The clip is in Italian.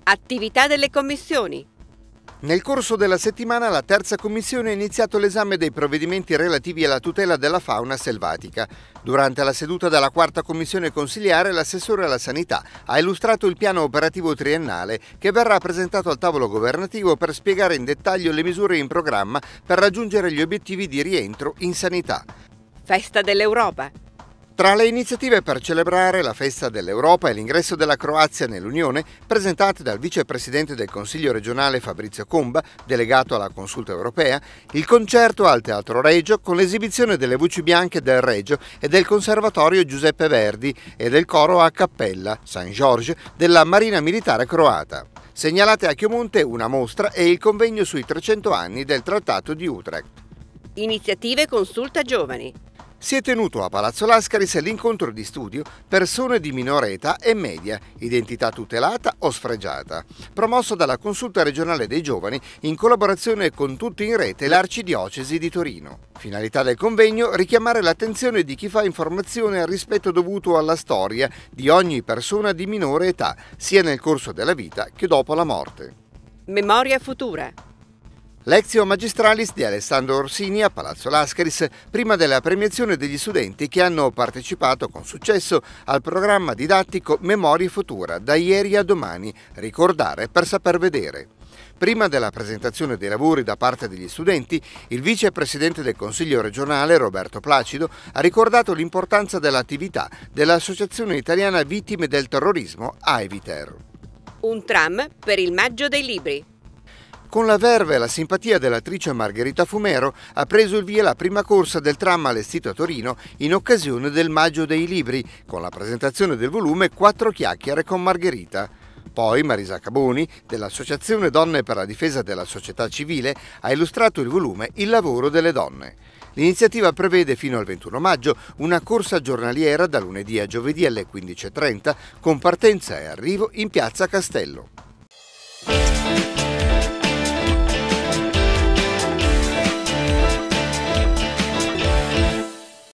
Attività delle commissioni. Nel corso della settimana la terza commissione ha iniziato l'esame dei provvedimenti relativi alla tutela della fauna selvatica. Durante la seduta della quarta commissione consiliare, l'assessore alla sanità ha illustrato il piano operativo triennale che verrà presentato al tavolo governativo per spiegare in dettaglio le misure in programma per raggiungere gli obiettivi di rientro in sanità. Festa dell'Europa. Tra le iniziative per celebrare la festa dell'Europa e l'ingresso della Croazia nell'Unione, presentate dal vicepresidente del Consiglio regionale Fabrizio Comba, delegato alla Consulta europea, il concerto al Teatro Regio con l'esibizione delle voci bianche del Regio e del Conservatorio Giuseppe Verdi e del coro a cappella San Giorgio della Marina Militare Croata. Segnalate a Chiomonte una mostra e il convegno sui 300 anni del Trattato di Utrecht. Iniziative Consulta Giovani. Si è tenuto a Palazzo Lascaris l'incontro di studio Persone di minore età e media, identità tutelata o sfregiata, promosso dalla Consulta regionale dei giovani in collaborazione con Tutti in Rete e l'Arcidiocesi di Torino. Finalità del convegno: richiamare l'attenzione di chi fa informazione al rispetto dovuto alla storia di ogni persona di minore età, sia nel corso della vita che dopo la morte. Memoria futura. Lectio Magistralis di Alessandro Orsini a Palazzo Lascaris, prima della premiazione degli studenti che hanno partecipato con successo al programma didattico Memoria Futura, da ieri a domani, ricordare per saper vedere. Prima della presentazione dei lavori da parte degli studenti, il vicepresidente del Consiglio regionale, Roberto Placido, ha ricordato l'importanza dell'attività dell'Associazione Italiana Vittime del Terrorismo, AIVITER. Un tram per il Maggio dei Libri. Con la verve e la simpatia dell'attrice Margherita Fumero ha preso il via la prima corsa del tram allestito a Torino in occasione del Maggio dei Libri, con la presentazione del volume Quattro chiacchiere con Margherita. Poi Marisa Caboni, dell'Associazione Donne per la difesa della società civile, ha illustrato il volume Il lavoro delle donne. L'iniziativa prevede fino al 21 maggio una corsa giornaliera da lunedì a giovedì alle 15:30 con partenza e arrivo in Piazza Castello.